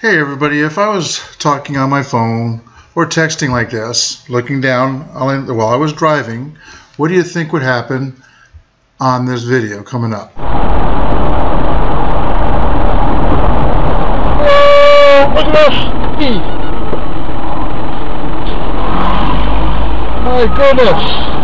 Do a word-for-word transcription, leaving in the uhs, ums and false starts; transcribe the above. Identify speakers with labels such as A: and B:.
A: Hey everybody, if I was talking on my phone or texting like this, looking down while I was driving, what do you think would happen on this video coming up?
B: Oh, look at that! My goodness!